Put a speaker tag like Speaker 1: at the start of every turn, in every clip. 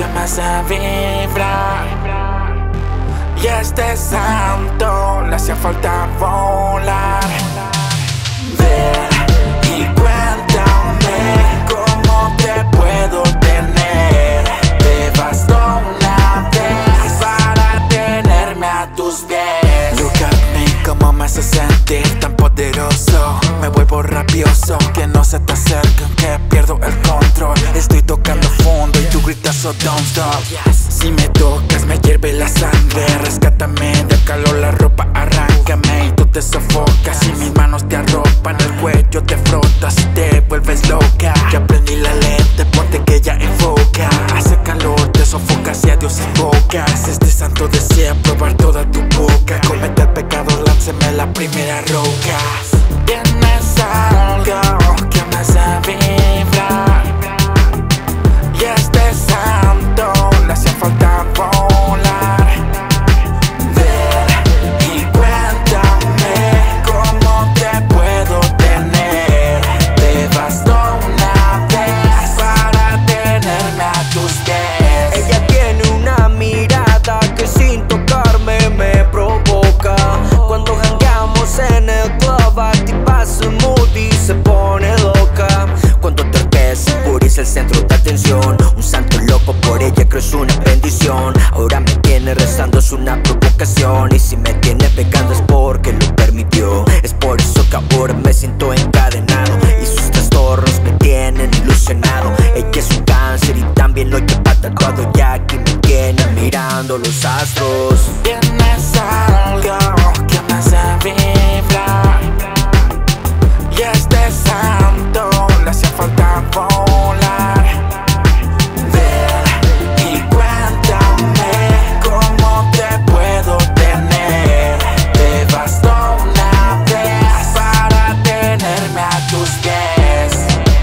Speaker 1: me hace vibrar. Y este santo le hacía falta volar. Ven y cuéntame cómo te puedo tener. Te bastó una vez para tenerme a tus pies. Look at me, cómo me hace sentir tan poderoso. Me vuelvo rabioso, que no se te acerquen, que pierdo el control. Estoy tocando fondo y tú gritas so don't stop. Si me tocas me hierve la sangre. Rescátame del calor, la ropa arráncame y tú te sofocas. Y mis manos te arropan, el cuello te frotas y te vuelves loca. Ya aprendí la lente, ponte que ya enfoca. Hace calor, te sofocas y a Dios invocas. Este santo desea probar toda tu boca. Comete el pecado, lánceme la primera roca. Tienes algo que me hace vibrar. Y este santo le hacía falta volar. Ven y cuéntame cómo te puedo tener. Te bastó una vez para tenerme a tus pies.
Speaker 2: Ella tiene una mirada que sin tocarme me provoca. Cuando jangueamos en el club activa su mood y se pone loca. Cuando te orquesta puriza el centro de atención. Un santo loco por ella creo es una bendición. Ahora me tiene rezando, es una provocación. Y si me tiene pecando es porque lo permitió. Es por eso que ahora me siento encadenado y sus trastornos me tienen ilusionado. Ella es un cáncer y también lo lleva tatuado. Y aquí me tiene mirando los astros.
Speaker 1: Tienes algo que me hace vibrar. Y este santo le hacía falta volar. Ven y cuéntame cómo te puedo tener. Te bastó una vez para tenerme a tus pies.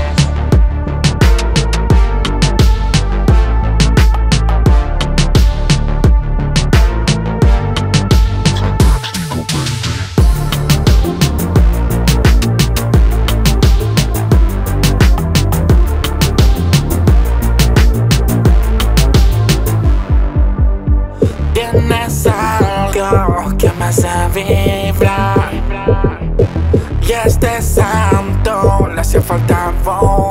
Speaker 1: Tienes algo que me hace vibrar. Y este santo le hacía falta volar.